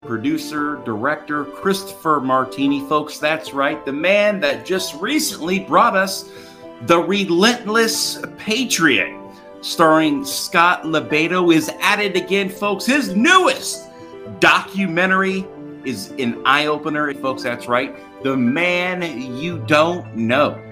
producer, director, Christopher Martini. Folks, that's right. The man that just recently brought us The Relentless Patriot, starring Scott Lebedo, is at it again, folks. His newest documentary is an eye-opener. Folks, that's right. The Man You Don't Know.